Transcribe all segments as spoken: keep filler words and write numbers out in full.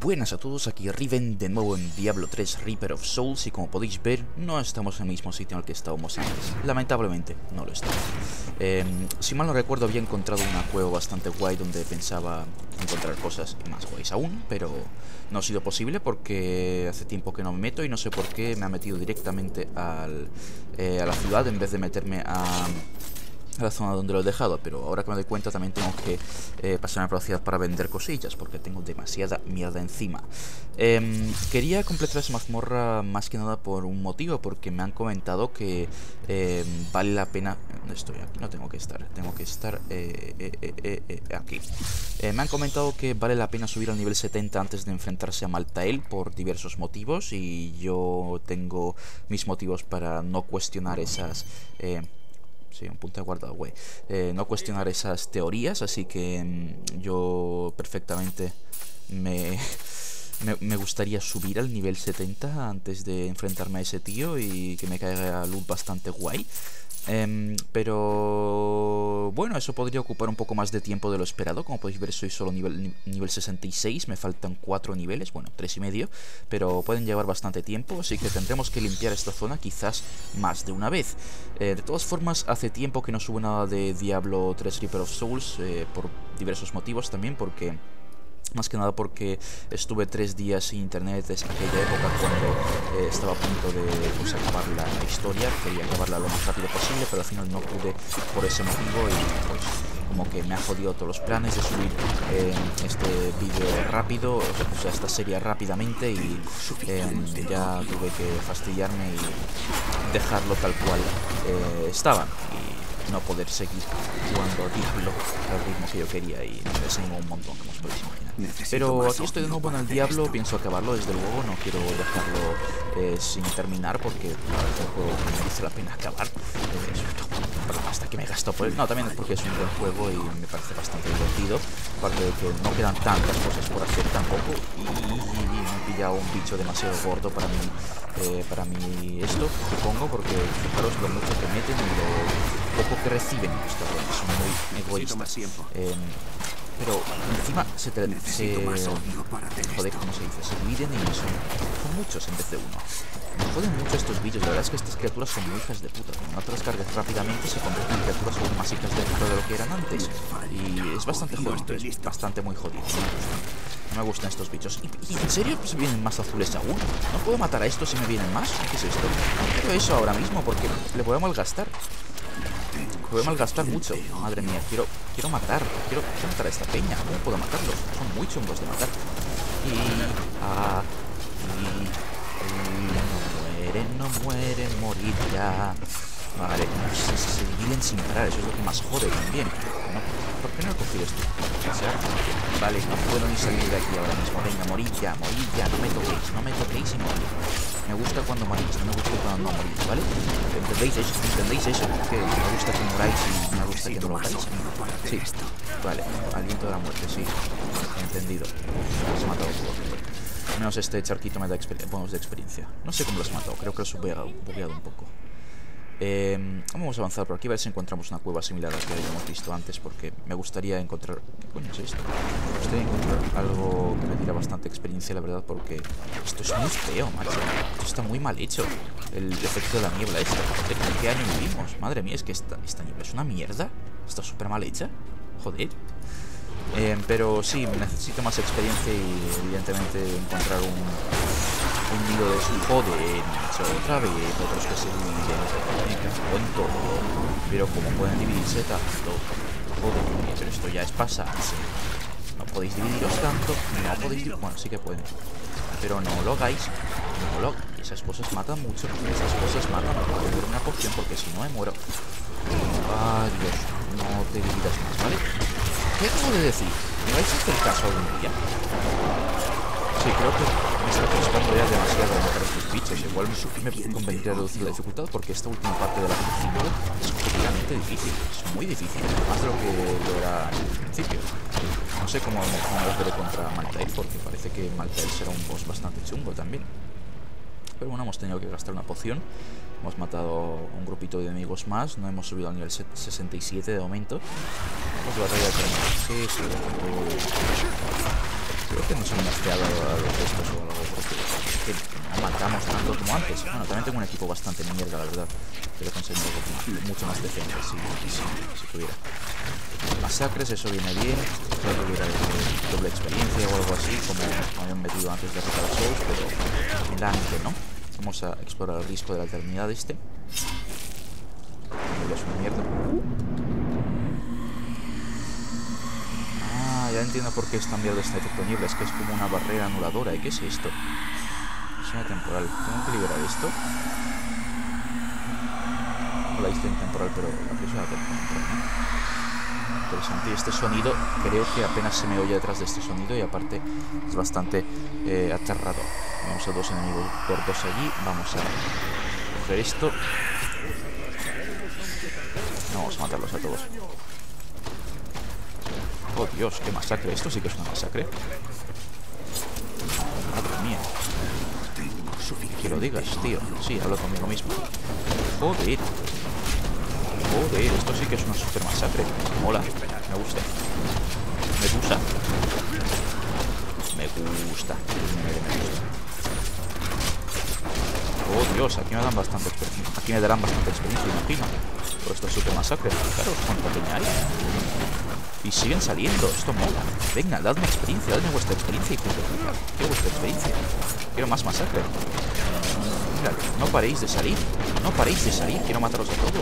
Buenas a todos, aquí Riven de nuevo en Diablo tres Reaper of Souls. Y como podéis ver, no estamos en el mismo sitio en el que estábamos antes. Lamentablemente, no lo estamos. eh, Si mal no recuerdo, había encontrado una cueva bastante guay donde pensaba encontrar cosas más guays aún, pero no ha sido posible porque hace tiempo que no me meto y no sé por qué me ha metido directamente al, eh, a la ciudad en vez de meterme a... a la zona donde lo he dejado. Pero ahora que me doy cuenta también tengo que eh, pasarme por la ciudad para vender cosillas, porque tengo demasiada mierda encima. eh, Quería completar esa mazmorra más que nada por un motivo, porque me han comentado que eh, vale la pena... ¿Dónde estoy? Aquí no tengo que estar, tengo que estar eh, eh, eh, eh, eh, aquí. eh, Me han comentado que vale la pena subir al nivel setenta antes de enfrentarse a Maltael por diversos motivos, y yo tengo mis motivos para no cuestionar esas... Eh, Sí, un punto de guardado, güey. Eh, no cuestionar esas teorías, así que mmm, yo perfectamente me, me, me gustaría subir al nivel setenta antes de enfrentarme a ese tío y que me caiga loot bastante guay. Eh, pero bueno, eso podría ocupar un poco más de tiempo de lo esperado. Como podéis ver, soy solo nivel, nivel sesenta y seis. Me faltan cuatro niveles, bueno, tres y medio, pero pueden llevar bastante tiempo, así que tendremos que limpiar esta zona quizás más de una vez. eh, De todas formas, hace tiempo que no subo nada de Diablo tres Reaper of Souls, eh, por diversos motivos también, porque... Más que nada porque estuve tres días sin internet desde aquella época cuando eh, estaba a punto de pues, acabar la, la historia. Quería acabarla lo más rápido posible, pero al final no pude por ese motivo y pues como que me ha jodido todos los planes de subir eh, este vídeo rápido, o sea, esta serie rápidamente, y eh, ya tuve que fastidiarme y dejarlo tal cual eh, estaba. Y no poder seguir jugando Diablo al ritmo que yo quería, y me desanimó un montón, como os podéis imaginar. Necesito Pero aquí estoy de nuevo en el Diablo, esto. Pienso acabarlo, desde luego, no quiero dejarlo eh, sin terminar, porque claro, es un juego que merece la pena acabar. Eh, hasta que me he gastado por él. No, también es porque es un buen juego y me parece bastante divertido. Aparte de que no quedan tantas cosas por hacer tampoco. Y, y, y me he pillado un bicho demasiado gordo para mí, eh, para mí esto que pongo, porque fijaros lo mucho que meten y lo poco que reciben. Estos son muy egoístas. Eh, pero encima se, te, se joder, ¿cómo se dice? Se dividen y son, son muchos en vez de uno. Me joden mucho estos bichos. La verdad es que estas criaturas son muy hijas de puta. Cuando no te las cargas rápidamente se convierten en criaturas aún más hijas de puta de lo que eran antes. Y es bastante jodido, es bastante muy jodido. No me gustan, no me gustan estos bichos. ¿Y, y en serio pues vienen más azules aún? ¿No puedo matar a estos si me vienen más? ¿Qué es esto? No quiero eso ahora mismo porque le voy a malgastar. Voy a malgastar mucho. Madre mía, quiero quiero matar. Quiero, quiero matar a esta peña. ¿Cómo puedo matarlos? Son muy chungos de matar. Y... Ah... Y... y no muere, no muere, morir ya. Vale, se, se dividen sin parar. Eso es lo que más jode también. ¿No? ¿Por qué no he cogido esto? O sea, vale, no puedo ni salir de aquí ahora mismo. Venga, morid ya, morid ya. No me toquéis, no me toquéis y morid. Me gusta cuando morís, no me gusta cuando no morís, ¿vale? ¿Entendéis eso? ¿Entendéis eso? Que me gusta que moráis y me gusta que no lo hagáis. Sí, vale, aliento de la muerte, sí. Entendido. Los he matado todos. Al menos este charquito me da bonos de experiencia. No sé cómo los he matado, creo que los he bugueado un poco. Eh, vamos a avanzar por aquí a ver si encontramos una cueva similar a la que habíamos visto antes, porque me gustaría encontrar... ¿Qué coño es esto? Me gustaría encontrar algo que me diera bastante experiencia, la verdad, porque esto es muy feo, macho. Esto está muy mal hecho. El efecto de la niebla esta. ¿En qué año vivimos? Madre mía, es que esta, esta niebla es una mierda. Está súper mal hecha. Joder. Eh, pero sí, necesito más experiencia y evidentemente encontrar un... un nido de su joder, macho, otra vez, otros que se dividen, me cago en todo, pero como pueden dividirse tanto, joder, pero esto ya es pasarse, no podéis dividiros tanto, no podéis dividir, bueno, sí que pueden, pero no lo hagáis, no lo hagáis, esas cosas matan mucho, esas cosas matan, no puedo beber una poción porque si no me muero, adiós, no te dividas más, ¿vale? ¿Qué acabo de decir? ¿Me vais a hacer caso algún día? Sí, creo que me está costando ya demasiado matar a estos bichos. Igual me convendría reducir la dificultad, porque esta última parte de la cinco es completamente difícil. Es muy difícil, más de lo que lo era al principio. No sé cómo, cómo los veré contra Maltael, porque parece que Maltael será un boss bastante chungo también. Pero bueno, hemos tenido que gastar una poción. Hemos matado un grupito de enemigos más. No hemos subido al nivel sesenta y siete de momento. Pues batalla de sí, sí, Creo que nos hemos nerfeado a los de estos o algo, porque es que no matamos tanto como antes. Bueno, también tengo un equipo bastante mierda, la verdad. Pero conseguir algo mucho más decente, si, si, si pudiera. Masacres, eso viene bien. Creo que hubiera doble experiencia o algo así, como me habían metido antes de Reaper of Souls, pero me da que no. Vamos a explorar el risco de la eternidad este. Ya es una mierda. Ah, ya entiendo por qué esta mierda está efecto niebla. Es que es como una barrera anuladora. ¿Y qué es esto? Presión temporal. ¿Tengo que liberar esto? No la hice en temporal, pero la presión temporal, ¿no? Interesante. Y este sonido, creo que apenas se me oye detrás de este sonido. Y aparte es bastante eh, aterrador. Vamos a dos enemigos cortos allí. Vamos a coger esto. No, vamos a matarlos a todos. Oh Dios, qué masacre. Esto sí que es una masacre. Madre mía. Que lo digas, tío. Sí, hablo conmigo mismo. Joder. Joder, esto sí que es una super masacre. Mola, me gusta. Me gusta. Me gusta. Me gusta. Oh Dios, aquí me dan bastante experiencia. Aquí me darán bastante experiencia, imagino. Por esta super masacre. Fijaros cuánta peña hay. Y siguen saliendo, esto mola. Venga, dadme experiencia, dadme vuestra experiencia y punto. Quiero vuestra experiencia. Quiero más masacre. Mira, no paréis de salir. No paréis de salir, quiero mataros a todos.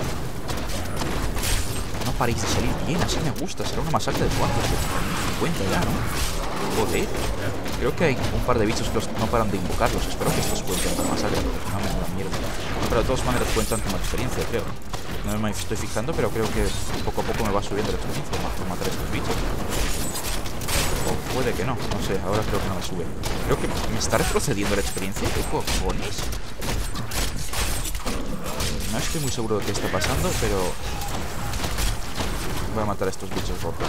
No paréis de salir bien, así me gusta. Será una masacre de cuántos, de cincuenta ya, ¿no? Joder. Creo que hay un par de bichos que los no paran de invocarlos. Espero que estos cuenten como masacre, porque no me da mierda. Pero de todas maneras cuentan como experiencia, creo. No me estoy fijando, pero creo que poco a poco me va subiendo la experiencia por matar a estos bichos. O puede que no, no sé, ahora creo que no me sube. Creo que me está retrocediendo la experiencia. ¿Qué cojones? No estoy muy seguro de qué está pasando, pero voy a matar a estos bichos gordos.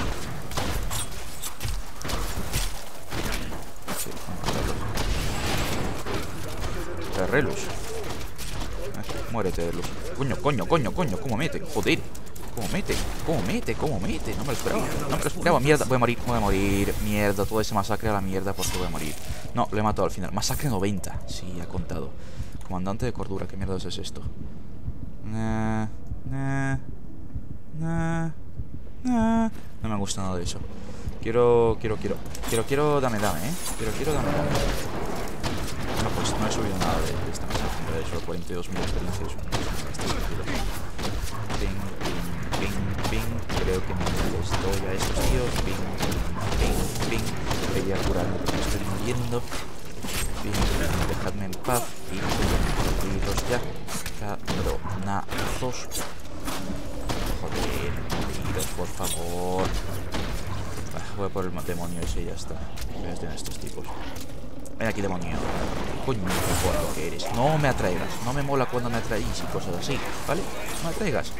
Sí, voy a matarlos. Terrelus. Muérete, Erlus. Coño, coño, coño, coño, ¿cómo mete? Joder, ¿cómo mete? ¿Cómo mete? ¿Cómo mete? No me lo esperaba, no me lo esperaba. Mierda, voy a morir, voy a morir. Mierda, toda esa masacre a la mierda porque voy a morir. No, lo he matado al final. Masacre noventa, sí, ha contado. Comandante de cordura, ¿qué mierda es esto? Nah, nah, nah, nah. No me gusta nada de eso. Quiero, quiero, quiero. Quiero, quiero, dame, dame, ¿eh? Quiero, quiero, dame, dame. No, pues no he subido nada de, de esta masacre. De hecho, cuarenta y dos mil experiencias. Ping, ping, ping, ping. Creo que me les doy a estos tíos. Ping, ping, ping, ping. Quería curarme porque me estoy muriendo. Ping, ping, dejadme en paz. Y moriros ya. Cabronazos. Joder, moriros, por favor. Voy a por el demonio ese y ya está. Voy a tener estos tipos. Ven aquí, demonio. Coño, qué guapo que eres. No me atraigas. No me mola cuando me atraís y cosas así, ¿vale? No me atraigas. Sí,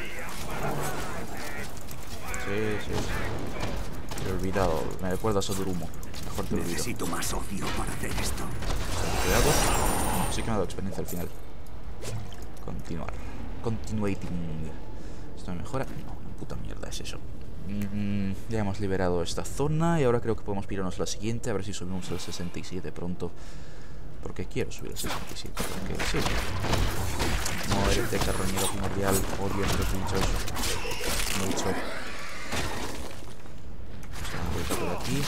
sí, sí. Te he olvidado. Me recuerdas a Durumo. Mejor te olvido. Necesito más odio para hacer esto. Cuidado. Sí que me ha dado experiencia al final. Continuar. Continuating. ¿Esto me mejora? No, puta mierda es eso. Mm, ya hemos liberado esta zona y ahora creo que podemos pirarnos a la siguiente. A ver si subimos al sesenta y siete pronto. Porque quiero subir al sesenta y siete. Porque sí. Muérete, carroñero primordial. Odio a estos bichos mucho. Vamos a por aquí.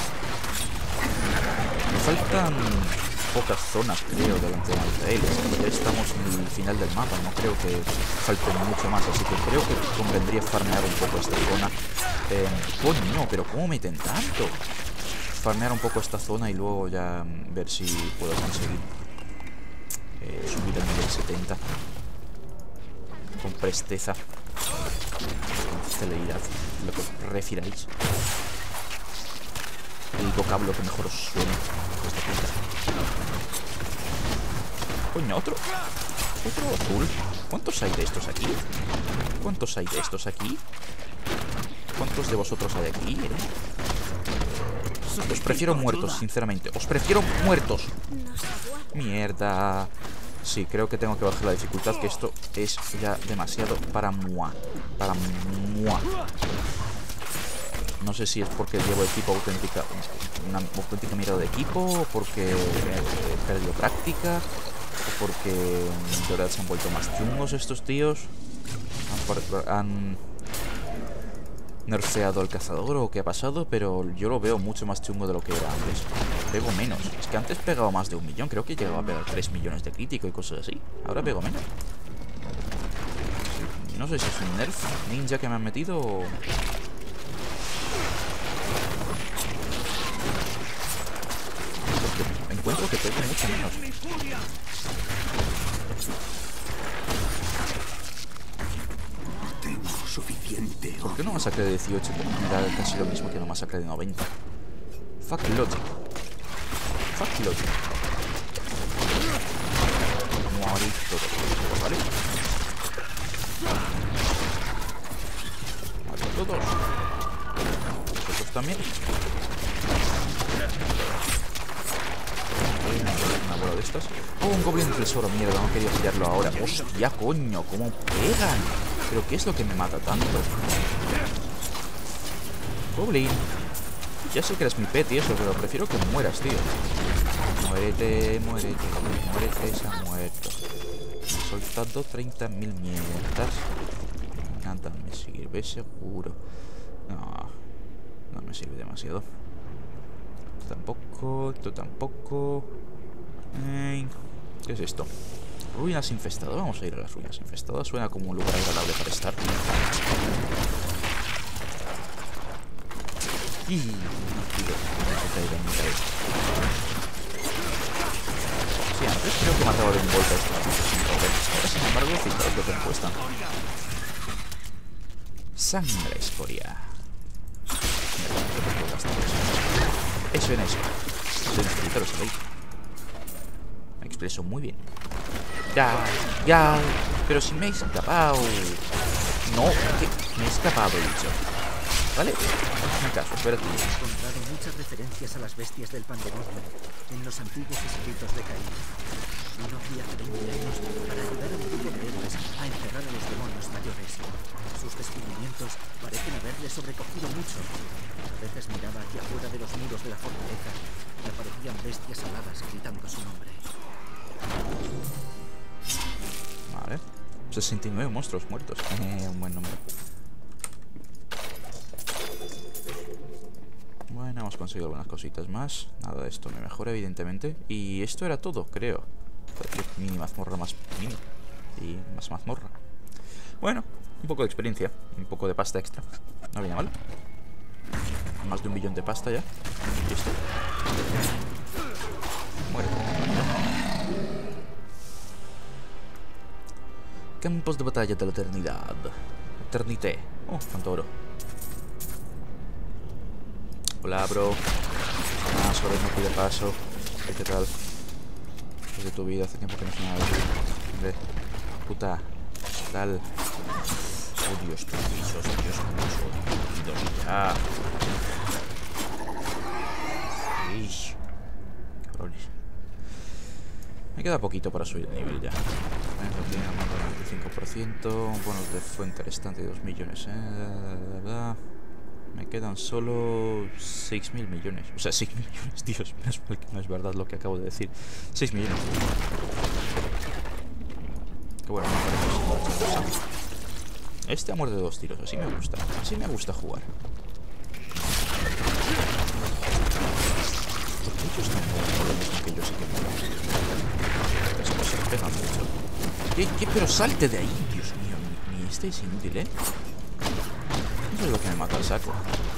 Me faltan pocas zonas, creo, delante de Maltael. Ya estamos en el final del mapa. No creo que falte mucho más. Así que creo que convendría farmear un poco esta zona. Eh, coño, pero ¿cómo meten tanto? Farmear un poco esta zona y luego ya ver si puedo conseguir eh, subir al nivel setenta con presteza, con celeridad, lo que refiráis, el vocablo que mejor os suene. Coño, otro otro azul. ¿Cuántos hay de estos aquí? ¿Cuántos hay de estos aquí? ¿Cuántos de vosotros hay aquí, eh? Os prefiero muertos, sinceramente. Os prefiero muertos. Mierda. Sí, creo que tengo que bajar la dificultad, que esto es ya demasiado para moi. Para moi. No sé si es porque llevo equipo auténtica, una auténtica mirada de equipo, o porque he perdido práctica, o porque de verdad se han vuelto más chungos estos tíos. Han, han nerfeado al cazador o qué ha pasado, pero yo lo veo mucho más chungo de lo que era antes. Pego menos. Es que antes pegaba más de un millón. Creo que llegaba a pegar tres millones de crítico y cosas así. Ahora pego menos. No sé si es un nerf ninja que me han metido o... Porque encuentro que pego mucho menos. Tengo suficiente. ¿Por qué no masacre de dieciocho? Que me da casi lo mismo que una masacre de noventa. Fuck logic. Fuck logic. Morir todos, ¿vale? Morir todos. Vosotros también. Una bola de estas. Oh, un goblin tesoro, mierda, no quería pillarlo ahora. Hostia, coño, cómo pegan. Pero ¿qué es lo que me mata tanto? Goblin. Ya sé que eres mi pet y eso, pero prefiero que mueras, tío. Muérete, muérete, muérete, se ha muerto. Me he soltado treinta mil mierdas. Nada me sirve, seguro. No, no me sirve demasiado. Esto tampoco, esto tampoco. Eh, ¿Qué es esto? Ruinas infestadas. Vamos a ir a las ruinas infestadas. Suena como un lugar agradable para estar. Y... tío, sí, antes creo que mataba de un golpe a esto. Ahora, sin embargo, fijaros lo que me cuesta. Sangre escoria. Eso en eso. Eso necesito, lo sabéis. Me expreso muy bien. Ya, ya. Pero si me he escapado. No, que me he escapado, he dicho. ¿Vale? Hazme caso, espérate. He encontrado muchas referencias a las bestias del Pandemonio en los antiguos escritos de Caín. Y no había treinta años para ayudar al grupo de héroes a encerrar a los demonios mayores. Sus descubrimientos parecen haberle sobrecogido mucho. A veces miraba hacia afuera de los muros de la fortaleza y aparecían bestias aladas gritando su nombre. Vale. sesenta y nueve monstruos muertos. Eh, un buen nombre. Bueno, hemos conseguido algunas cositas más. Nada de esto me mejora, evidentemente. Y esto era todo, creo. Mini mazmorra más mini. Y más mazmorra. Bueno, un poco de experiencia. Un poco de pasta extra. No viene mal. Más de un billón de pasta ya. Y esto. Muere. Campos de batalla de la eternidad. Eternité. Oh, cuánto oro. Hola, bro. Ah, sobre no pide paso. ¿Qué tal? Desde tu vida, hace tiempo que no es nada de ti. Hombre, puta. Tal. Oh, Dios, permisos, Dios, permisos. Ya. Ish. Cabrones. Me queda poquito para subir de nivel ya. veinticinco por ciento. Bonos de fuente restante de dos millones, eh. Me quedan solo seis mil millones. O sea, seis mil millones, Dios. Menos mal que no es verdad lo que acabo de decir. seis millones. Qué bueno, no. Este ha muerto de dos tiros. Así me gusta. Así me gusta jugar. Porque ellos están jugando lo mismo que yo sí que me. Las cosas pegan mucho. ¿Qué, ¿Qué? Pero salte de ahí, Dios mío. Ni, ni este es inútil, ¿eh? Eso es lo que me mata el saco.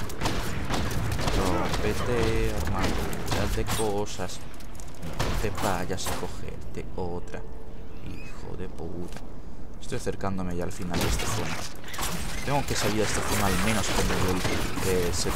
No, vete, hermano. Date cosas. No te vayas a cogerte otra. Hijo de puta. Estoy acercándome ya al final de esta zona. Tengo que salir a esta zona al menos por nivel eh, se...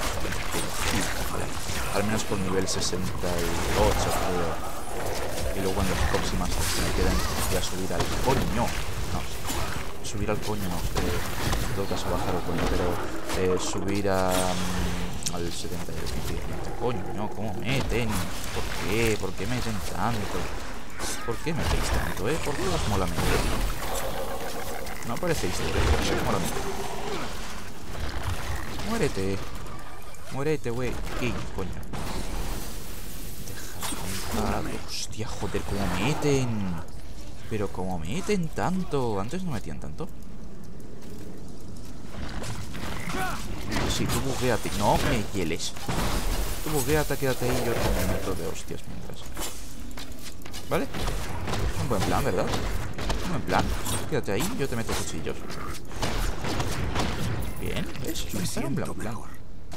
al menos por nivel sesenta y ocho, creo. Y luego en las próximas me quedan ya subir al coño. No, subir al coño no. Eh, en todo caso bajar al coño, pero eh, subir a, um, al setenta y dos. Coño, ¿cómo meten? ¿Por qué? ¿Por qué meten tanto? ¿Por qué metéis tanto, eh? ¿Por qué os mola meter? No parecéis, ¿por qué os mola meter? Muérete. Muérete, güey. ¿Qué coño? Deja de... Hostia, joder, cómo meten. Pero cómo meten tanto. Antes no metían tanto. Sí, tú bugueate. No me hieles. Tú bugueate, quédate ahí. Yo te meto de hostias mientras. ¿Vale? Un buen plan, ¿verdad? Un buen plan. Quédate ahí, yo te meto cuchillos. Bien, ¿ves? Me siento Un blan, blan. mejor.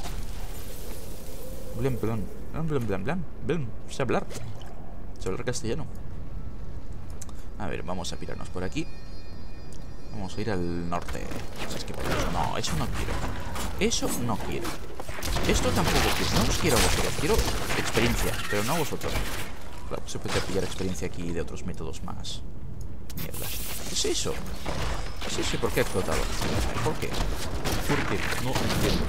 Blan, blan. Blan, blan, blan, blan. Blan. Sé hablar. Sé hablar castellano. A ver, vamos a pirarnos por aquí. Vamos a ir al norte. Si es que por eso. No, eso no quiero. Eso no quiero. Esto tampoco quiero. No os quiero a vosotros. Quiero experiencia, pero no a vosotros. Claro, se puede pillar experiencia aquí de otros métodos más. Mierdas. ¿Qué es eso? ¿Qué es eso? ¿Por qué ha explotado? ¿Por qué? ¿Por qué? No entiendo.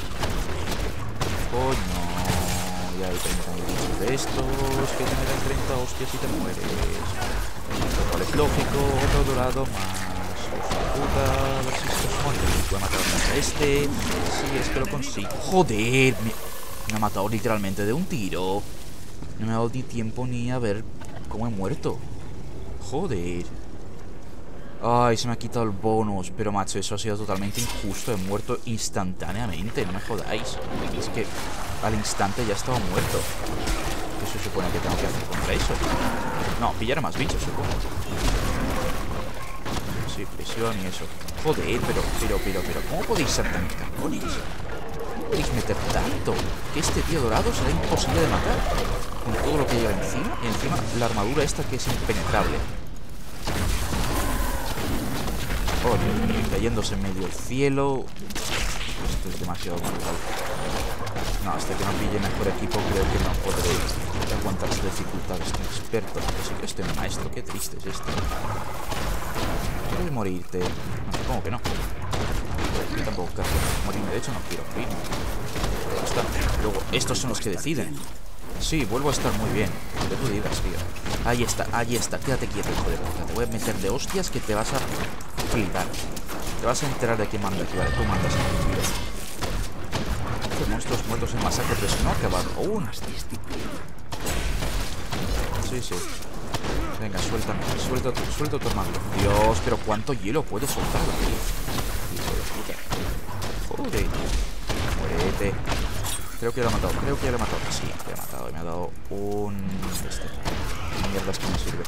Coño. Ya hay treinta bichos de estos que te dan treinta hostias y te mueres. Lo cual es lógico. Otro dorado más. Puta, a ver si se pone. Voy a matar a este. Si es que lo consigo. Joder, me, me ha matado literalmente de un tiro. No me ha dado ni tiempo ni a ver cómo he muerto. Joder. Ay, se me ha quitado el bonus. Pero macho, eso ha sido totalmente injusto. He muerto instantáneamente. No me jodáis. Es que al instante ya estaba muerto. ¿Qué se supone que tengo que hacer contra eso? No, pillar a más bichos, supongo. Sí, presión y eso. Joder, pero, pero, pero, pero ¿cómo podéis ser tan cabrones? ¿Cómo podéis meter tanto? Que este tío dorado será imposible de matar. Con todo lo que lleva encima. Y encima la armadura esta que es impenetrable. Oh, Dios mío, cayéndose en medio del cielo. Esto es demasiado brutal. No, hasta que no pille mejor equipo creo que no podré aguantar las dificultades tan experto. Así que estoy maestro, qué triste es esto. ¿Quieres morirte? No, supongo que no. Yo tampoco quiero morirme, de hecho no quiero morirme. Ya está. Luego, estos son los que deciden. Sí, vuelvo a estar muy bien. Lo que tú digas, tío. Ahí está, ahí está. Quédate quieto, hijo de puta. Te voy a meter de hostias que te vas a flipar. Te vas a enterar de quién manda aquí, vale. Tú mandas aquí, tío. Estos monstruos muertos en masacre, pero si no ha acabado. ¡Uh! Sí, sí. Venga, suéltame. Suelta, suelta tu hermano. Dios, pero ¿cuánto hielo puedo soltar, tío? Hijo de puta. Joder. Muérete. Creo que ya lo he matado. Creo que ya lo he matado. Sí, lo he matado. Y me ha dado un... Este. Mierda, es que me sirve.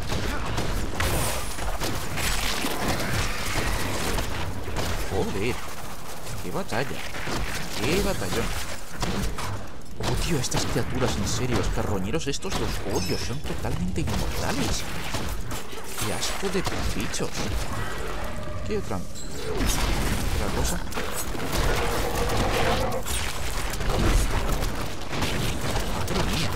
Joder. Qué batalla. Qué batallón. Odio a estas criaturas, en serio. Los carroñeros estos los odio. Son totalmente inmortales. Qué asco de bichos. ¿Qué otra? ¿Otra cosa? Madre mía.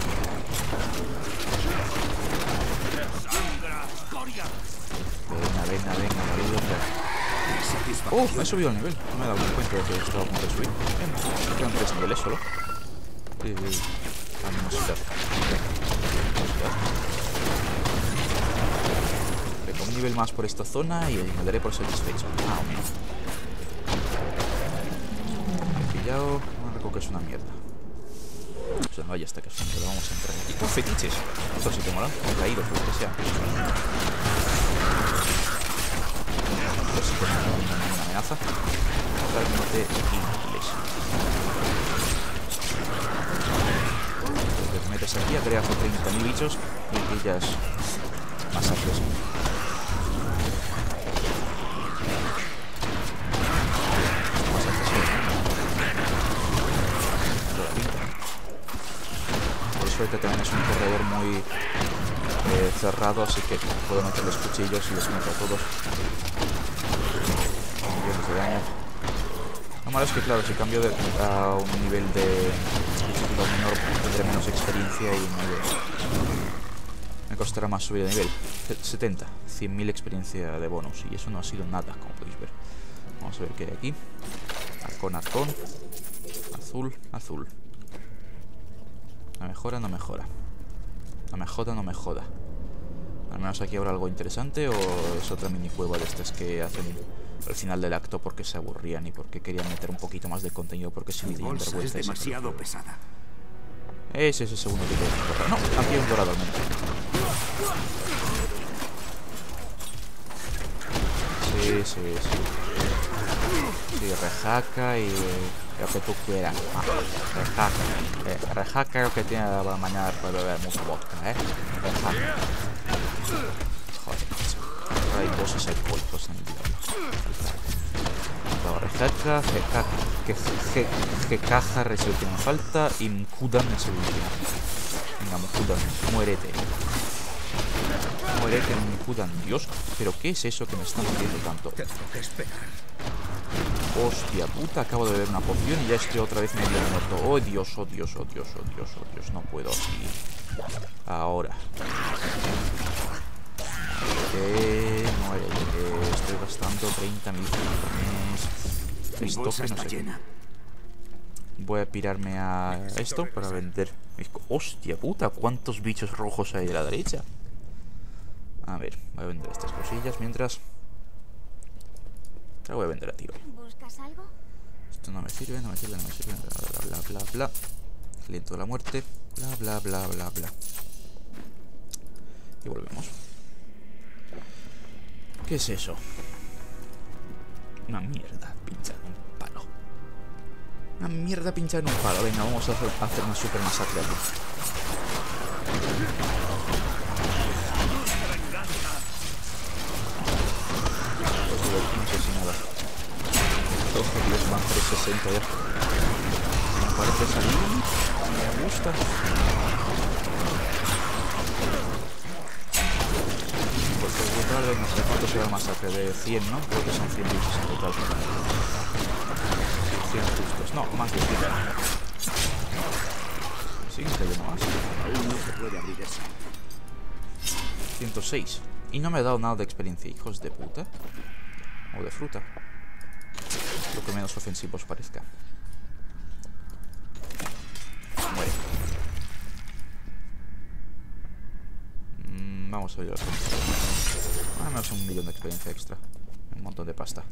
Venga, venga, venga, venga. Oh, me he subido el nivel. No me he dado cuenta de que estaba a punto de subir. Bien, me quedan tres niveles solo. Eh, animosidad. Animosidad. Venga, un nivel más por esta zona y me daré por satisfecho. Ah, hombre. He pillado. No recuerdo que es una mierda. O sea, no hay hasta que es una mierda. Vamos a entrar aquí. ¡Oh, fetiches! Esto sí que mola. Caídos, lo que sea. A ver si tenemos una amenaza. Totalmente inútiles. Te metes aquí, agregas a treinta mil bichos y pillas masacres. Masacres, sí. Por suerte también es un corredor muy eh, cerrado, así que puedo meterles cuchillos y les meto a todos. Millones de daño. Lo malo es que, claro, si cambio de, a un nivel de dificultad menor tendré menos experiencia y me, me costará más subir de nivel. setenta, cien mil experiencia de bonus y eso no ha sido nada, como podéis ver. Vamos a ver qué hay aquí. Arcón, arcón. Azul, azul. No mejora, no mejora. No me joda, no me joda. Al menos aquí habrá algo interesante o es otra minicueva de estas que hacen al final del acto porque se aburrían y porque querían meter un poquito más de contenido porque si Mi tenían bolsa vergüenza. es demasiado pesada. Ese es el segundo tipo de correo. No, aquí hay un dorado al menos. Sí, sí, sí. Sí, rejaca y lo que tú quieras. Ah, rejaca. Eh, rejaca es lo que tiene para mañana después de beber mucho vodka, ¿eh? Rejaca. Joder, macho. Hay dosis alcohólicos en el diablo. Rejaca, que, que, que caja es el que me falta y Mkudan es el último. Venga, Mkudan, muérete. Muérete, Mkudan. Dios, pero ¿qué es eso que me están haciendo tanto? Tengo que esperar. Hostia puta, acabo de beber una poción y ya estoy otra vez medio muerto. Oh Dios, oh Dios, oh Dios, oh Dios, oh Dios. No puedo así. Ahora. Eh, muérete. Estoy gastando treinta mil corazones. Mi bolsa Esto que no está sé. llena. Voy a pirarme a esto para vender. Hostia puta, ¿cuántos bichos rojos hay de la derecha? A ver, voy a vender estas cosillas mientras. La voy a vender a tiro. ¿Buscas algo? Esto no me sirve, no me sirve, no me sirve. Bla, bla, bla, bla, bla. Aliento de la muerte. Bla, bla, bla, bla, bla. Y volvemos. ¿Qué es eso? Una mierda pinchada en un palo. Una mierda pinchada en un palo. Venga, vamos a hacer, a hacer una super masacre aquí. No sé si nada. Oh, Dios, van trescientos sesenta ya. Me parece salir. Me gusta. Porque es brutal, no sé cuánto será el masacre. De cien, ¿no? Creo que son cien bichos en total. cien justos. No, más de cien. Sí, que yo nomás. Aún no se puede abrir eso. ciento seis. Y no me ha dado nada de experiencia, hijos de puta. O de fruta. Lo que menos ofensivo os parezca. Muere. Mm, vamos a ver. Ahora me hace un millón de experiencia extra. Un montón de pasta.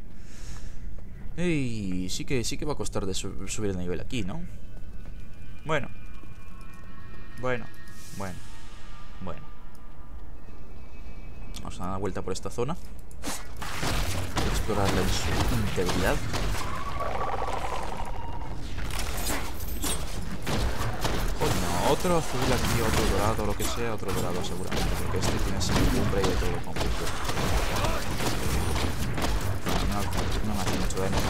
Y sí que sí que va a costar de su subir el nivel aquí, ¿no? Bueno. Bueno. Bueno. Bueno. Vamos a dar una vuelta por esta zona. Explorarla en su integridad. Coño, otro azul aquí, otro dorado, lo que sea, otro dorado seguramente, porque este tiene semicumbre y de todo conjunto. No, no me hace mucho daño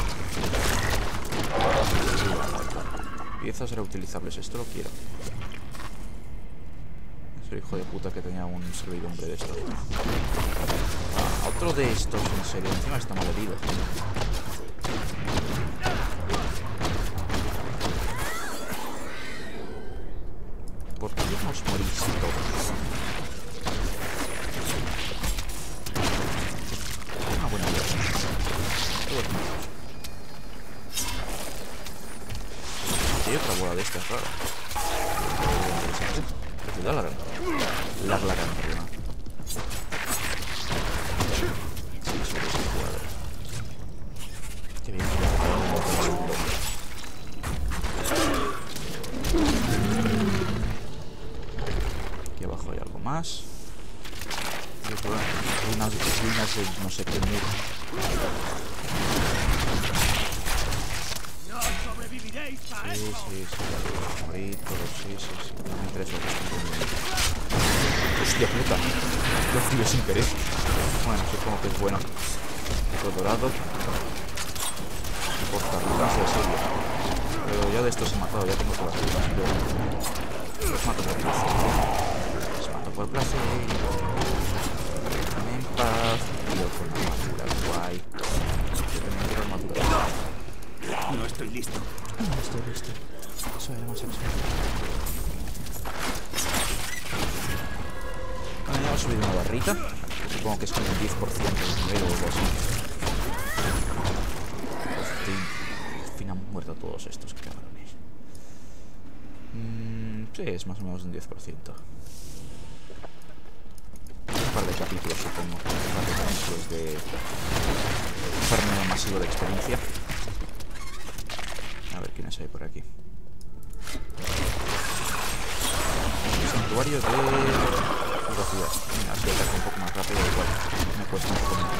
con cualquier. Piezas reutilizables, esto lo quiero. Es el hijo de puta que tenía un servidumbre de esto. Ah, otro de estos, en serio, encima está mal herido. ¿Por qué nos morís todos? Una buena idea. Todos muertos. Hay otra bola de estas rara. Uh, la larga. Lag la gran problema. Sí, sobre ese jugador. Qué bien que le ha dado un montón de segundo. Aquí abajo hay algo más. Unas ruinas de no sé qué muro. Sí, sí, sí. Morir todos, sí, sí, sí. No me interesa lo que estoy poniendo. Hostia puta. Lo frío sin querer. Bueno, supongo que es bueno. Otro dorado. Por carrucazo, en serio. Pero ya de estos he matado, ya tengo todas las vidas. Los mato por placer. Los mato por placer. Déjame en paz. Tío, con la armadura, guay. Yo también quiero armadura. No estoy listo. No estoy listo. Eso era más excelente. Bueno, ya hemos subido una barrita. Supongo que es como un diez por ciento del nivel o algo así. Al fin han muerto todos estos cabrones. Mm, sí, es más o menos un diez por ciento. Un par de capítulos, supongo. Un par de capítulos de... masivo de experiencia. A ver quiénes hay por aquí. Santuario de velocidad. Venga, así ataca un poco más rápido. Igual me cuesta un poco menos.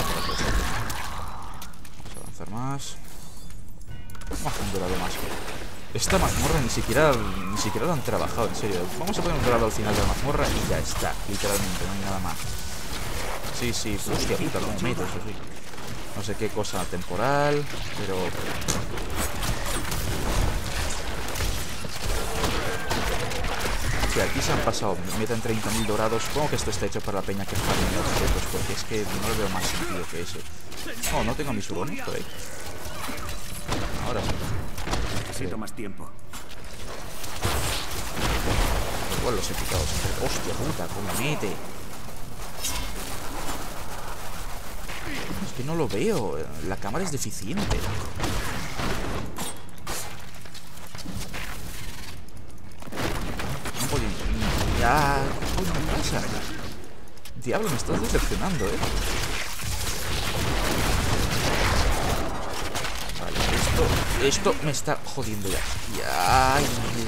Vamos a avanzar más. Vamos a un dorado más. Esta mazmorra ni siquiera ni siquiera lo han trabajado, en serio. Vamos a poner un dorado al final de la mazmorra y ya está. Literalmente, no hay nada más. Sí, sí, hostia puta, como meto, eso sí. No sé qué cosa temporal, pero... Sí, aquí se han pasado, meten treinta mil dorados. Supongo que esto está hecho para la peña que farmea los objetos, porque es que no le veo más sentido que ese. Oh, no tengo mis hurones por ahí. Ahora sí. Necesito más tiempo. Igual los he picado siempre. Hostia puta, cómo mete. Es que no lo veo. La cámara es deficiente. No puedo... Ya... ¿Qué me pasa? Diablo, me estás decepcionando, eh. Esto me está jodiendo ya. Ya,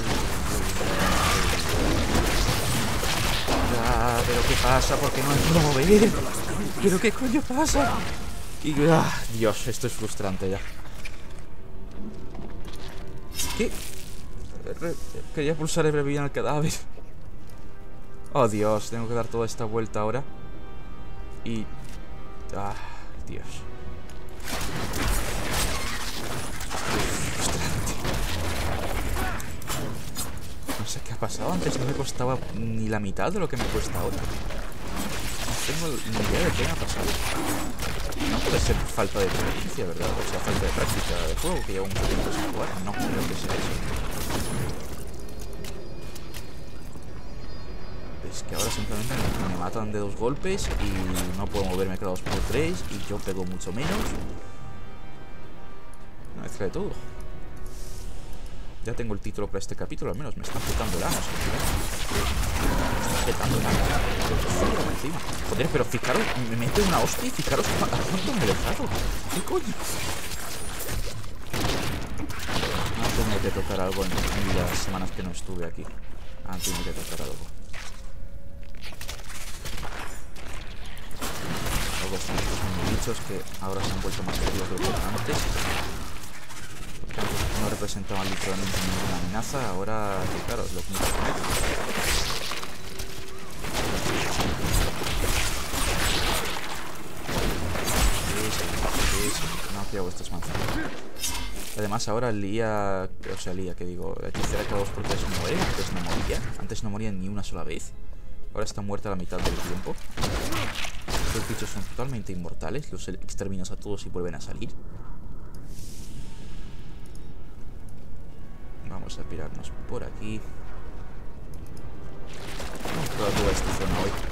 ya, pero ¿qué pasa? ¿Por qué no puedo mover? ¿Pero qué coño pasa? Y, ah, Dios, esto es frustrante ya. ¿Qué? Re quería pulsar el revivir al cadáver. Oh, Dios, tengo que dar toda esta vuelta ahora. Y... Ah, Dios. No sé qué ha pasado. Antes no me costaba ni la mitad de lo que me cuesta ahora. No tengo ni idea de qué me ha pasado. No puede ser falta de experiencia, ¿verdad? O sea, falta de práctica de juego, que llevo mucho tiempo sin jugar. No creo que sea eso. Es que ahora simplemente me matan de dos golpes y no puedo moverme cada dos por tres y yo pego mucho menos. Una mezcla de todo. Ya tengo el título para este capítulo, al menos me están petando el ano. Me están petando el ano. Encima. Joder, pero fijaros, me mete una hostia y fijaros a cuánto me he dejado. ¿Qué coño? No tengo que tocar algo en, en las semanas que no estuve aquí. Ah, tengo que tocar algo. Luego están estos mini bichos que ahora se han vuelto más activos de lo que eran antes. No representaban literalmente ninguna amenaza. Ahora, claro, es lo que me no quiero vuestras manzanas. Además ahora Lía, o sea Lía, que digo, la hechicera cada dos por tres muere. Antes no moría, antes no moría ni una sola vez. Ahora está muerta la mitad del tiempo. Los bichos son totalmente inmortales. Los exterminas a todos y vuelven a salir. Vamos a pirarnos por aquí. Vamos a probar toda esta zona hoy.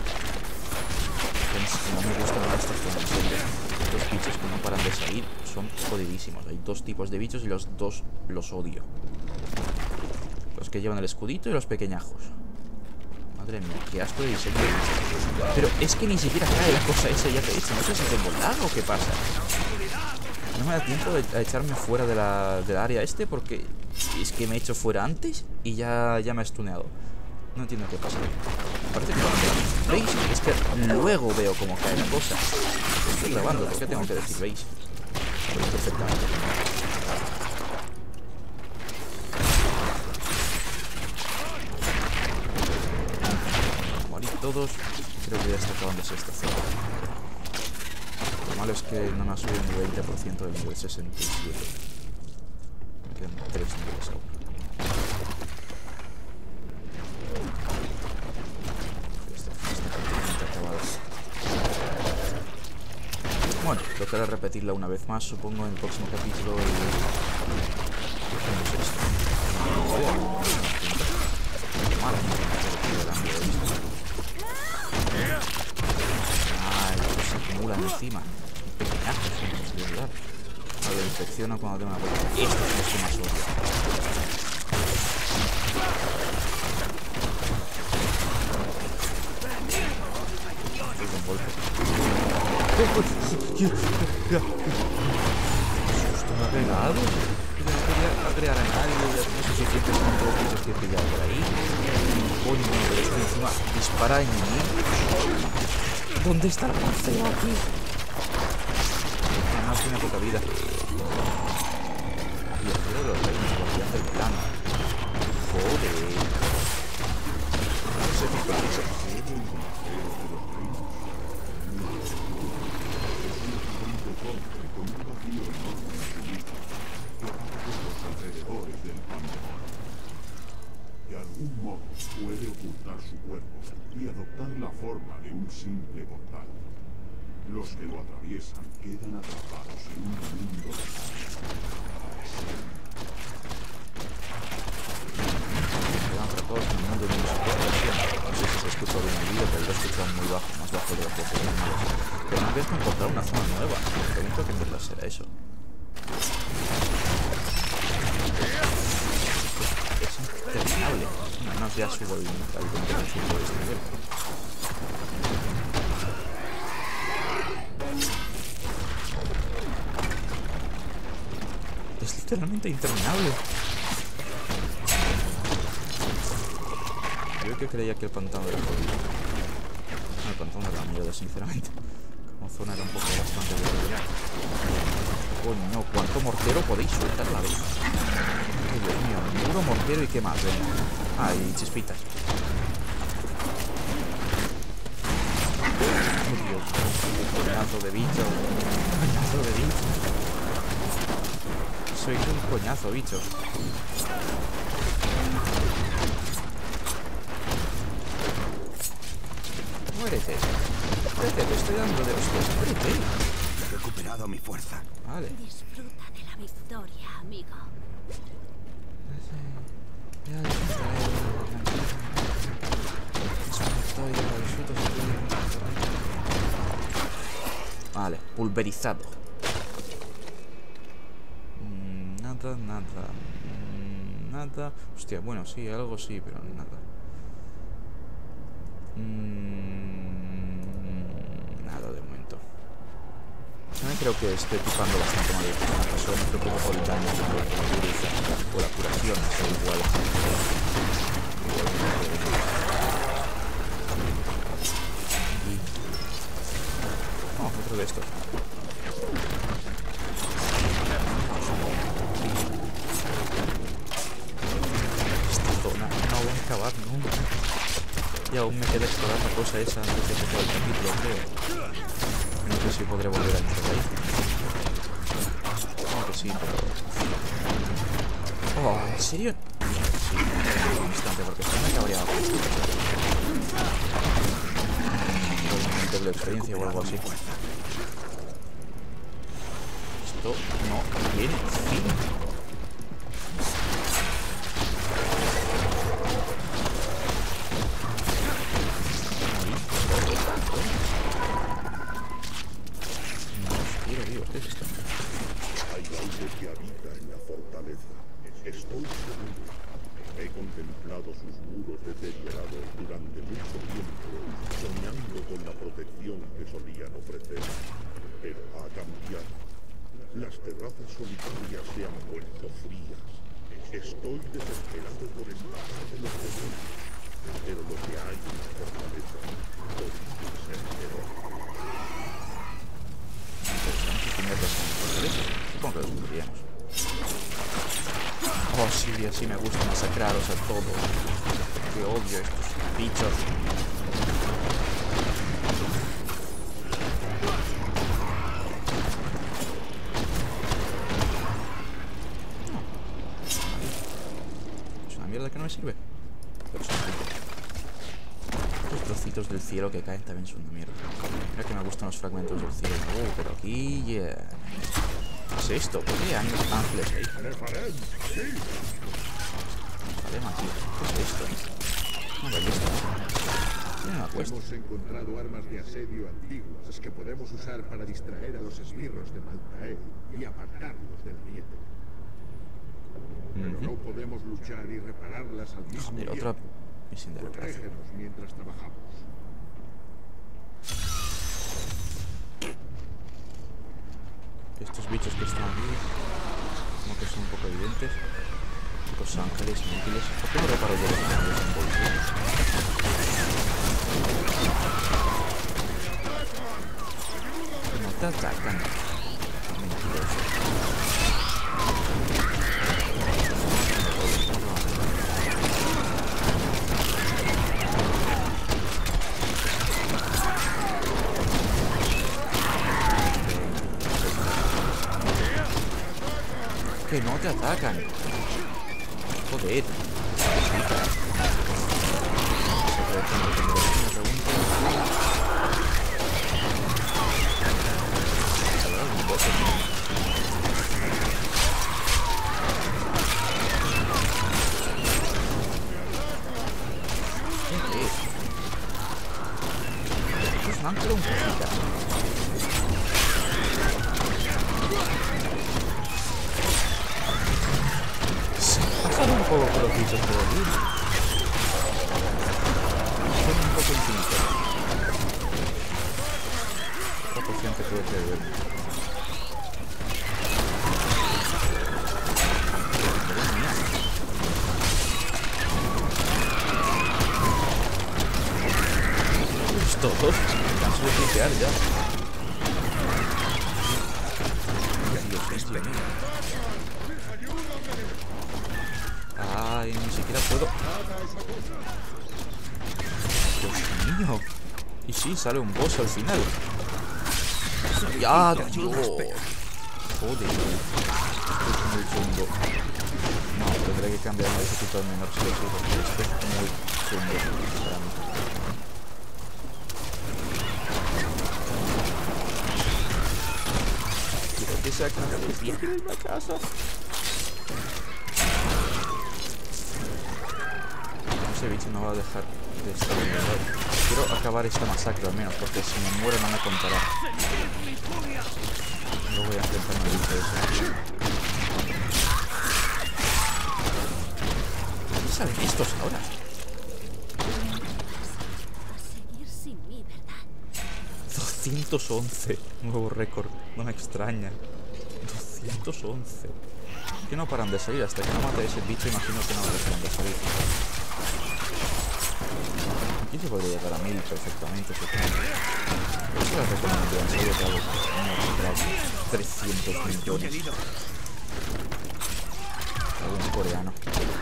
No me gusta nada esta zona, en serio. Estos bichos que no paran de salir son jodidísimos. Hay dos tipos de bichos y los dos los odio. Los que llevan el escudito y los pequeñajos. Madre mía, qué asco de diseño de bichos. Pero es que ni siquiera cae la cosa esa ya que he hecho. No sé si tengo lag o qué pasa. No me da tiempo de echarme fuera de la, del área este porque es que me he hecho fuera antes y ya, ya me ha stuneado. No entiendo qué pasa. Parece que cuando veis, es que luego veo cómo cae la cosa. Estoy grabando, ¿por qué tengo que decir veis? Lo veis perfectamente. Morir todos. Creo que ya está acabándose esta zona. Lo malo es que no me ha subido ni veinte por ciento del nivel sesenta y siete. Me quedan tres niveles aún. Esta está completamente acabada. Bueno, tocará repetirla una vez más, supongo, en el próximo capítulo. Y... hacemos esto. Madre mía, ay, se acumulan encima. Pequeñajos, de verdad. A ver, infecciona cuando tengo una vuelta. Estos son los que más odio. Estoy con golpe. ¿No agrega algo? Yo no quería agregar a nadie, ya tengo suficientes controles que estoy pillado por ahí. Coño, pero es que encima dispara en mí. ¿Dónde está el feo aquí? Además tiene poca vida. Viajero de los reinos, guardián del plano. Joder. No sé qué es eso. De algún modo puede ocultar su cuerpo y adoptar la forma de un simple portal. Los que lo atraviesan quedan atrapados en un mundo de Quedan atrapados en un mundo de música. No sé si se escucha bien el vídeo, pero lo he escuchado muy bajo, más bajo de lo que se ve. Pero una vez me he encontrado una zona nueva. Tengo que aprender a hacer eso. Es interminable. No, no, ya subo el al veinte de este nivel. Es literalmente interminable. Yo que creía que el pantano era jodido. No, el pantano era mierda, sinceramente. Como zona era un poco bastante aburrida. Coño, ¿cuánto mortero podéis soltar a la vez? Ay, Dios mío, puro mortero y qué más, venga. Ah, y chispitas. Oh, Dios, coñazo de bicho. Coñazo de bicho. Soy un coñazo, bicho. Muérete. Muérete, te estoy dando de hostias. Muérete. He recuperado mi fuerza. Vale. Disfruta de la victoria, amigo. Vale, pulverizado. Mm, nada, nada. Mm, nada. Hostia, bueno, sí, algo sí, pero nada. Mm, nada de momento. También creo que estoy equipando bastante mal el personaje. Solo me preocupo por el daño que me o la curación, eso igual. Oh, otro de estos. Esta zona no voy a acabar nunca. Y aún me queda explorar la cosa esa antes de que acabe el capítulo, creo. No sé si podré volver a entrar ahí. No, que sí, pero... Oh, ¿en serio? Sí, un instante, porque esto me cabreaba. Doble experiencia o algo así. Esto no tiene fin. No os quiero, digo, ¿qué es esto? Hay algo que habita en la fortaleza. Estoy seguro. He contemplado sus muros deteriorados durante mucho tiempo, soñando con la protección que solían ofrecer. Pero ha cambiado. Las terrazas solitarias se han vuelto frías. Estoy desesperado por escapar de los demonios. Pero lo que hay en la fortaleza podría ser peor. Supongo que los podríamos. Oh, sí, así me gusta masacraros a todos. Que odio estos bichos. Es una mierda que no me sirve. Pero son ricos. Los trocitos del cielo que caen también son una mierda. Mira que me gustan los fragmentos del cielo. Oh, pero aquí, yeah. ¿Qué es esto? ¿Por qué hay ángeles ahí? Vale, Matías. ¿Qué es esto? Una ballesta. Tiene una cuesta. Hemos encontrado armas de asedio antiguas que podemos usar para distraer a los esbirros de Maltael y apartarlos del niete. Pero Uh-huh. no podemos luchar y repararlas al mismo Joder, tiempo. otra misión de retraso. Protégenos mientras trabajamos. Estos bichos que están aquí, como que son un poco evidentes. Los ángeles inútiles. ¿Por qué no reparo yo los ángeles en bolsillos? No te atacan. Mentiroso. Que no te atacan. Joder. Es un ángel un poquito. Pasan un poco por los bichos por aquí. Son un poco infinitos. Otra poción que tuve que beber. ¿Es todo? Me canso de cliquear ya. Dios mío. Ay, ni siquiera puedo. Dios mío. Y sí, sale un boss al final. ¡Ya, Dios! Joder. Esto es muy chungo. No, tendré que cambiar una dificultad menor si lo quiero, porque esto es muy chungo para mí. Quiero que se acabe. Quiero irme a casa. Ese bicho no va a dejar de estar en el... Quiero acabar esta masacre al menos, porque si me muero no me contará. No voy a enfrentarme al bicho ese. ¿Qué saben estos ahora? doscientos once. Nuevo récord. No me extraña. doscientos once. Que no paran de salir. Hasta que no mate a ese bicho, imagino que no dejarán de salir. Aquí se podría llegar a mil perfectamente, supongo. Por eso les recomiendo, en serio, que hago no trescientos millones. Algo en coreano.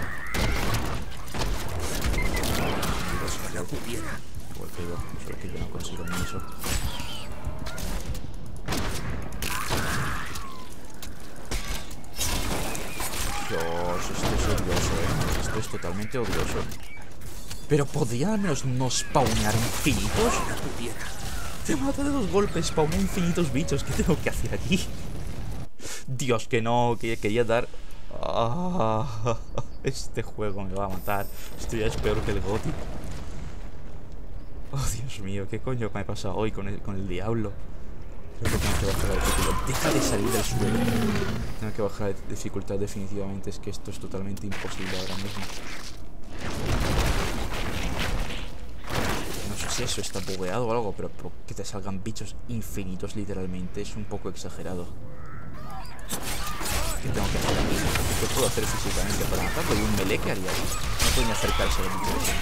Igual que yo, solo que yo no consigo ni eso. Dios, esto es odioso, eh. Esto es totalmente odioso. Pero podría al menos no spawnear infinitos. Te mata de dos golpes, spawnea infinitos bichos. ¿Qué tengo que hacer aquí? Dios, que no, que quería dar... Ah, este juego me va a matar. Esto ya es peor que el Gothic. Oh, Dios mío, ¿qué coño me pasa hoy con el, con el diablo? Creo que tengo que bajar la dificultad. Deja de salir del suelo. Tengo que bajar la dificultad definitivamente. Es que esto es totalmente imposible ahora mismo. No sé si eso está bugueado o algo, pero, pero que te salgan bichos infinitos literalmente es un poco exagerado. ¿Qué tengo que hacer aquí? ¿Qué puedo hacer físicamente para matarlo? ¿Y un melee que haría ahí? No puedo ni acercarse al bicho ese.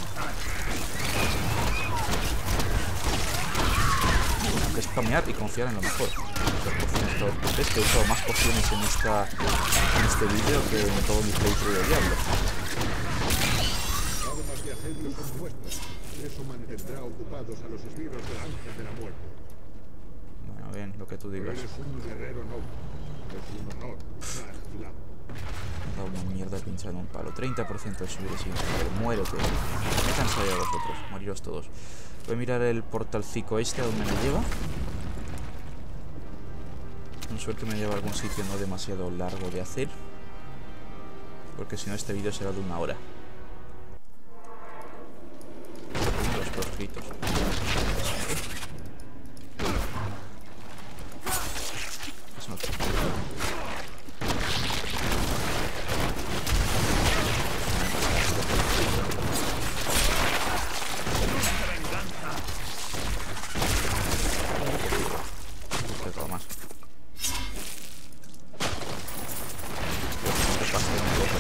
Tengo que spamear y confiar en lo mejor. Es que he usado más pociones en, esta, en este vídeo que en todo mi playthrough de Diablo. Armas de asedio son nuestras. Eso mantendrá ocupados a los esbirros del ángel de la muerte. Bueno, bien, lo que tú digas. Eres un guerrero noble. Es un honor dar tu lado. Me he dado una mierda pinchada en un palo. treinta por ciento de subir el siguiente palo. Muérete. Me he cansado ya de vosotros. Moriros todos. Voy a mirar el portalcico este a donde me lleva. Con suerte me lleva a algún sitio no demasiado largo de hacer. Porque si no este vídeo será de una hora. Los proscritos. Es otro.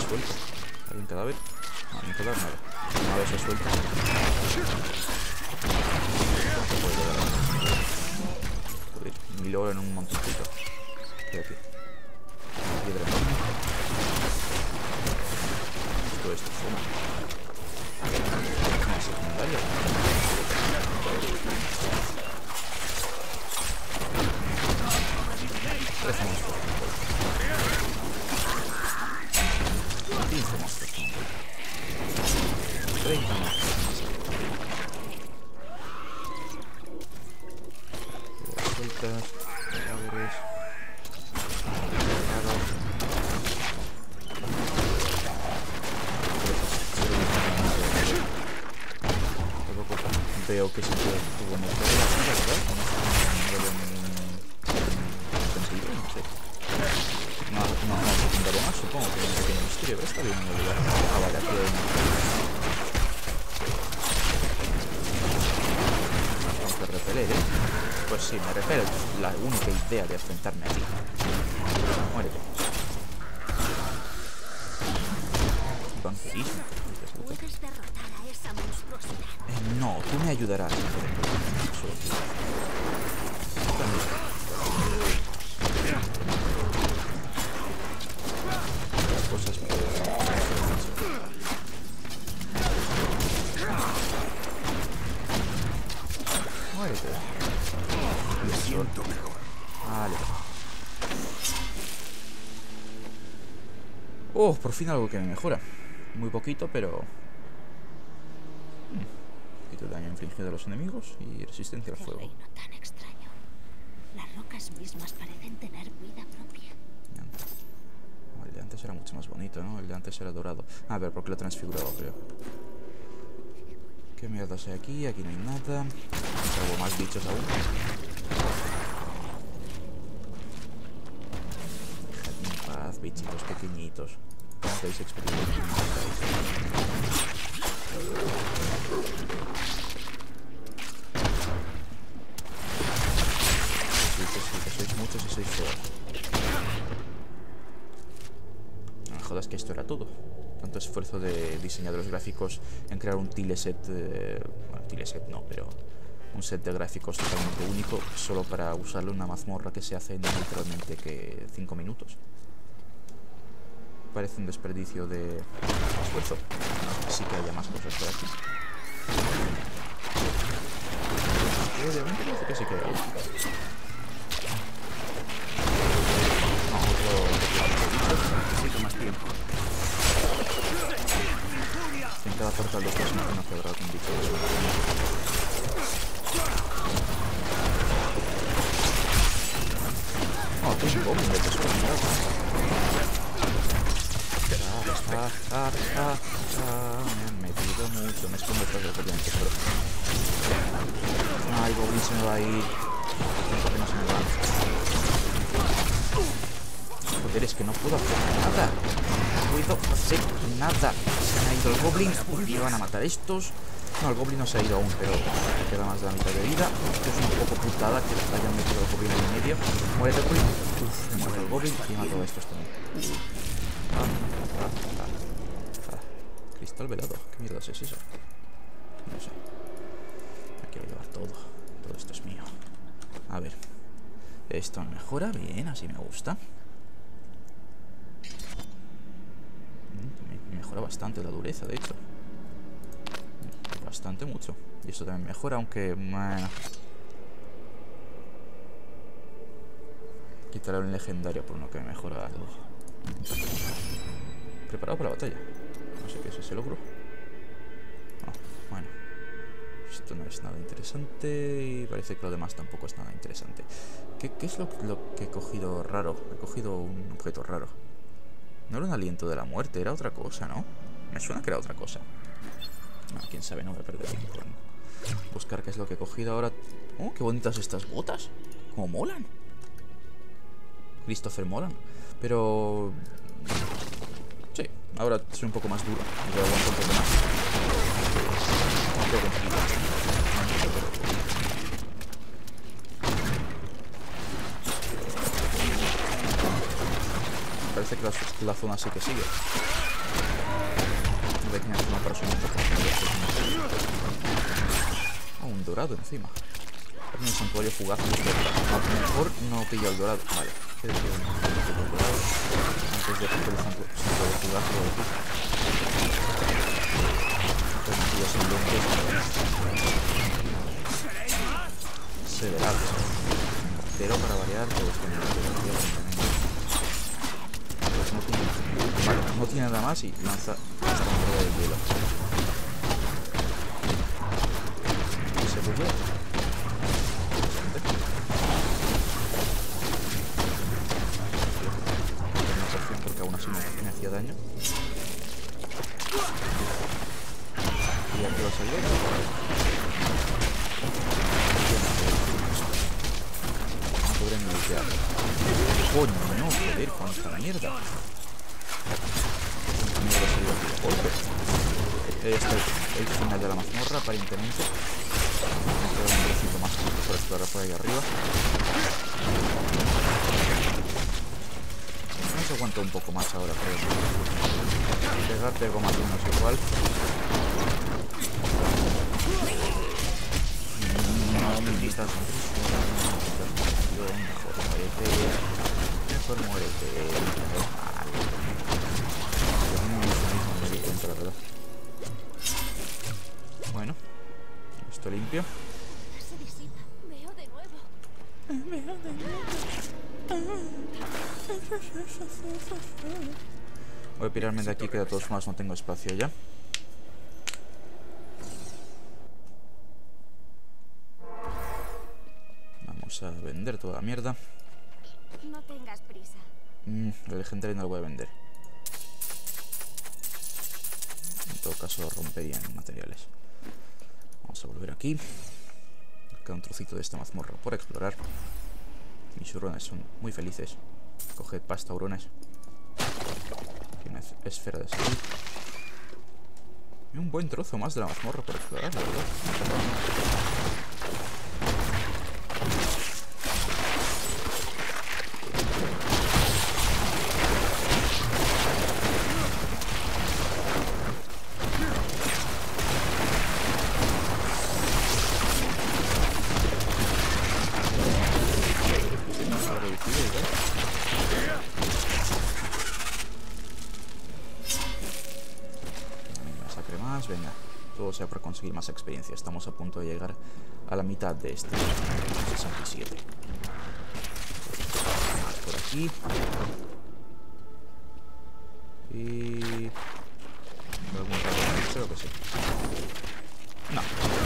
suelta. ¿Hay un cadáver? No, hay un cadáver, nada. Una vez se suelta. ¿Cuánto puede llegar a Joder, mil oro en un montoncito. ¿Qué aquí? Piedra enorme. Esto es fuma. Una secundaria. trece monstruos. quince monstruos. treinta monstruos. Sueltas. Cadáveres. Veo que se puede tuvo mejor la vida, ¿verdad? No veo ningún sentido, no sé. No, no, no, secundaria más, supongo que es un pequeño misterio, pero está bien en realidad. Ah, vale, aquí hay un... Vamos a repeler, ¿eh? Pues sí, me repele, es la única idea de enfrentarme aquí. Muérete. Vampirismo. Puedes derrotar a esa monstruosidad. Eh, no, tú me ayudarás. Las cosas me muérete. Me siento mejor. Vale. Oh, por fin algo que me mejora. Muy poquito, pero... Hmm. Quito el daño infligido a los enemigos y resistencia al Qué fuego. reino tan extraño. Las rocas mismas parecen tener vida propia. Oh, el de antes era mucho más bonito, ¿no? El de antes era dorado. A ver, porque lo he transfigurado, creo. ¿Qué mierdas hay aquí? Aquí no hay nada. Salvo más bichos aún. Dejadme en paz, bichitos pequeñitos. Estáis experimentando. Sí, que sí, que sois muchos y sois feos. No me jodas que esto era todo. Tanto esfuerzo de diseñadores gráficos en crear un tileset, eh, bueno, tileset no, pero un set de gráficos totalmente único solo para usarlo en una mazmorra que se hace en literalmente que cinco minutos. Parece un desperdicio de esfuerzo. Así que haya más cosas por aquí. Y obviamente parece que sí que hay algo. No, otro, otro Necesito más tiempo. en cada portal de estos no hace verdad un bicho de eso. Oh, aquí es un goblin de tesoro, mirad. Ah, ah, ah, ah, me han metido mucho. Me escondo detrás del goblin de tesoro. Ay, goblin se me va a ir. ¿Por qué no se me va? Joder, es que no puedo hacer nada. No puedo hacer nada. Se me ha ido el goblin. Me van a matar estos. No, el goblin no se ha ido aún, pero me queda más de la mitad de vida. Esto es un poco putada que hayan metido el goblin en medio. Muérete, goblin. Uf, me muero el goblin y he matado a estos también. Ah, ah, ah, ah. Cristal velado. ¿Qué mierda es eso? No sé. Me quiero llevar todo. Todo esto es mío. A ver. Esto mejora bien, así me gusta. Me mejora bastante la dureza, de hecho. Bastante mucho. Y esto también mejora, aunque... Bueno. Quitaré un legendario por uno que me mejora algo. Preparado para la batalla. No sé qué es ese logro. Oh, bueno. Esto no es nada interesante. Y parece que lo demás tampoco es nada interesante. ¿Qué, qué es lo, lo que he cogido raro? He cogido un objeto raro. No era un aliento de la muerte, era otra cosa, ¿no? Me suena que era otra cosa. No, quién sabe, no voy a perder tiempo en buscar qué es lo que he cogido ahora. Oh, qué bonitas estas botas. Cómo molan. Christopher molan. Pero... sí, ahora soy un poco más duro. Yo aguanto un poco más. No creo que me quita. Parece que la, la zona sí que sigue. dorado encima. En el santuario fugaz. Mejor no pillo el dorado. Vale. El dorado. Antes de que el santuario fugaz lo de aquí. Severados. Pero para variar, todos con el pues no tiene, vale, no tiene nada más y lanza esta moneda del hielo. Y se puede. Porque aún así me hacía daño. Y aquí va a salir. No podré ni lutear. Coño, no, joder, cuánta mierda. Cuánta mierda ha salido aquí de golpe. Este es el final de la mazmorra, aparentemente. Me queda un trocito más por explorar por ahí arriba. No se aguanta un poco más ahora, creo. Pegar, pego más o menos igual. No me invitas a mejor muérete. Mejor muérete. Bueno, esto limpio. Se disipa. Veo de nuevo. Veo de nuevo. Voy a pirarme de aquí, que de todos modos no tengo espacio ya. Vamos a vender toda la mierda. No tengas prisa. Mm, el legendario no lo voy a vender. En todo caso lo rompería en materiales. Vamos a volver aquí. Queda un trocito de esta mazmorra por explorar. Mis hurones son muy felices. Coged pasta, hurones. Aquí una esfera de salud. Y un buen trozo más de la mazmorra por explorar, la verdad. Venga, todo sea para conseguir más experiencia. Estamos a punto de llegar a la mitad de este sesenta y siete. Más por aquí. Y... ¿algún dragón? Creo que sí. No.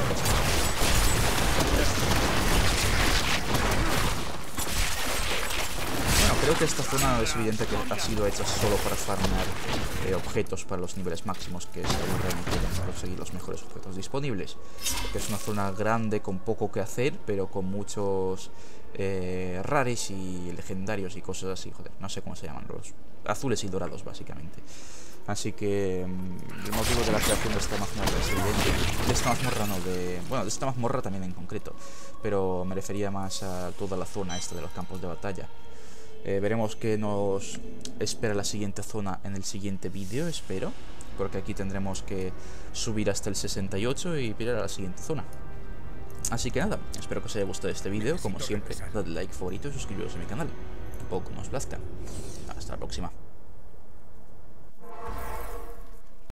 Bueno, creo que esta zona es evidente que ha sido hecha solo para farmear eh, objetos para los niveles máximos, que es realmente conseguir los mejores objetos disponibles. Porque es una zona grande con poco que hacer, pero con muchos eh, rares y legendarios y cosas así. Joder, no sé cómo se llaman, los azules y dorados básicamente. Así que mmm, el motivo de la creación de esta mazmorra es evidente. De esta mazmorra no, de... bueno, de esta mazmorra también en concreto. Pero me refería más a toda la zona esta de los campos de batalla. Eh, veremos qué nos espera la siguiente zona en el siguiente vídeo, espero. Porque aquí tendremos que subir hasta el sesenta y ocho y pirar a la siguiente zona. Así que nada, espero que os haya gustado este vídeo. Como siempre, dadle like, favorito y suscribiros a mi canal. Poco nos plazca. Hasta la próxima.